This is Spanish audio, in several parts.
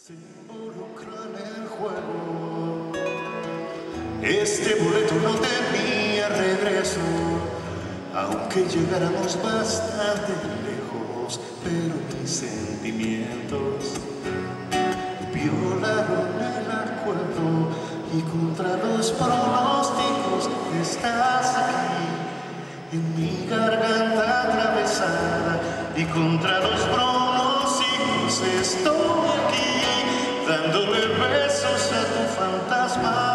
Se involucra en el juego. Este boleto no tenía regreso, aunque llegáramos bastante lejos, pero mis sentimientos violaron el acuerdo y contra los pronósticos estás aquí, en mi garganta atravesada, y contra los pronósticos estoy aquí, dándole besos a tu fantasma.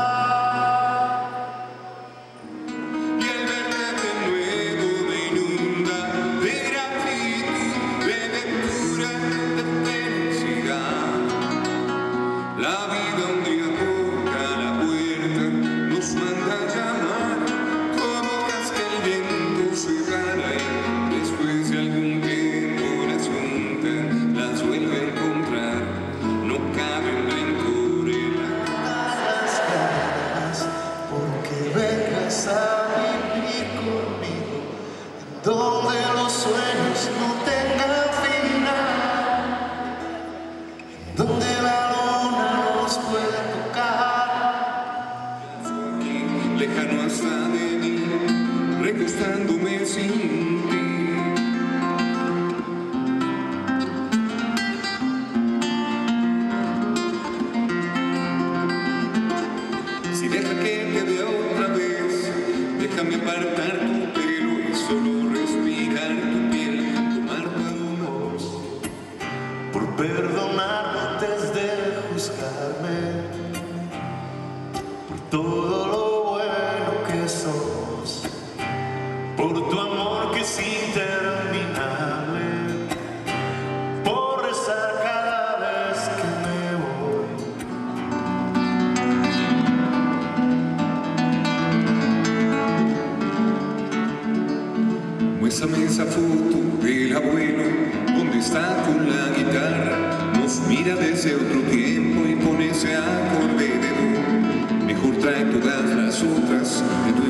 La vida un día toca la puerta, nos manda a llamar, como casca el viento se jala y después de algún tiempo las junta, las vuelve a encontrar, no cabe un rencor en las ganas, porque vengas a vivir conmigo, donde los sueños no tengan final, donde la puede tocar. Aquí, lejano hasta de mí, recostándome sin ti. Si deja que te vea otra vez, déjame apartar tu pelo y solo respirar tu piel, tomar tu voz. Por perdonarme antes de juzgarme, por todo lo bueno que sos, por tu amor que es interminable, por rezar cada vez que me voy. Muéstrame esa foto del abuelo, donde está con la guitarra. Nos mira desde otro tiempo y pone ese acorde de do. Mejor trae todas las otras de tu